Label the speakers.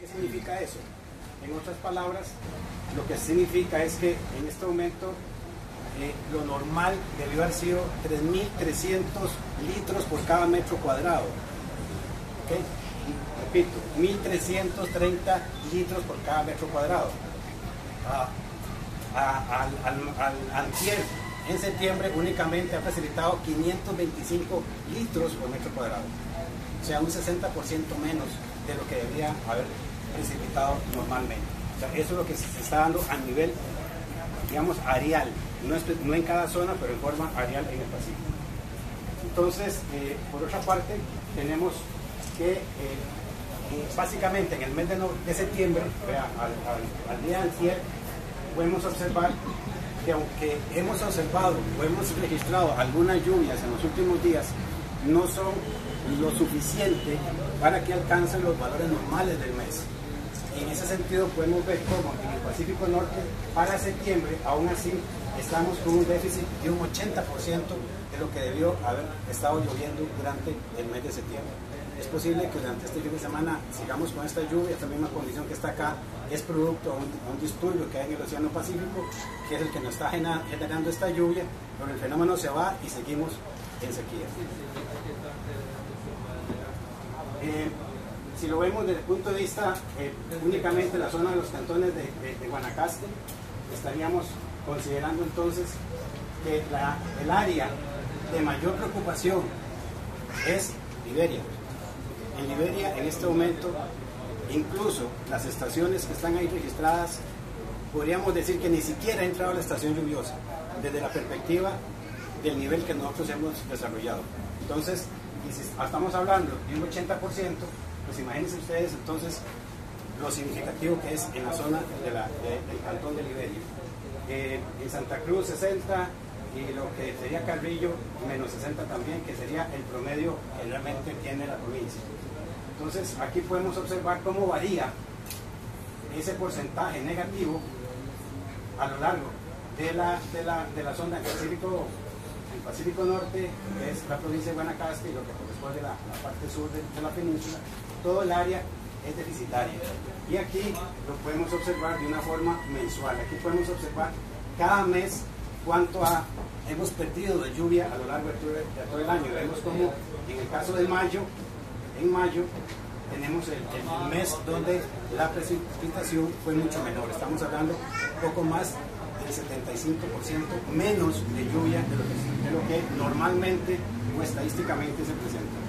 Speaker 1: ¿Qué significa eso? En otras palabras, lo que significa es que en este momento lo normal debió haber sido 3.300 litros por cada metro cuadrado. ¿Okay? Repito, 1.330 litros por cada metro cuadrado. Antier, en septiembre, únicamente ha facilitado 525 litros por metro cuadrado. O sea, un 60% menos de lo que debería haber precipitado normalmente. O sea, eso es lo que se está dando a nivel, digamos, áreal. No en cada zona, pero en forma áreal en el Pacífico. Entonces, por otra parte, tenemos que básicamente en el mes de septiembre, al día de antier, podemos observar que aunque hemos observado o hemos registrado algunas lluvias en los últimos días, no son lo suficiente para que alcancen los valores normales del mes. En ese sentido podemos ver cómo en el Pacífico Norte para septiembre aún así estamos con un déficit de un 80% de lo que debió haber estado lloviendo durante el mes de septiembre. Es posible que durante este fin de semana sigamos con esta lluvia. Esta misma condición que está acá es producto de un disturbio que hay en el Océano Pacífico, que es el que nos está generando esta lluvia, pero el fenómeno se va y seguimos en sequía. Si lo vemos desde el punto de vista únicamente la zona de los cantones de Guanacaste, estaríamos considerando entonces que el área de mayor preocupación es Liberia. En Liberia, en este momento, incluso las estaciones que están ahí registradas, podríamos decir que ni siquiera ha entrado la estación lluviosa, desde la perspectiva del nivel que nosotros hemos desarrollado. Entonces, y si estamos hablando de un 80%, pues imagínense ustedes entonces lo significativo que es en la zona del cantón de Liberia. En Santa Cruz 60 y lo que sería Carrillo menos 60 también, que sería el promedio que realmente tiene la provincia. Entonces aquí podemos observar cómo varía ese porcentaje negativo a lo largo de la zona del Pacífico, el Pacífico Norte, que es la provincia de Guanacaste, y lo que corresponde a la parte sur de la península. Todo el área es deficitaria. Y aquí lo podemos observar de una forma mensual. Aquí podemos observar cada mes cuánto hemos perdido de lluvia a lo largo de todo el año. Vemos como en el caso de mayo, en mayo tenemos el mes donde la precipitación fue mucho menor. Estamos hablando poco más del 75% menos de lluvia de lo que normalmente o estadísticamente se presenta.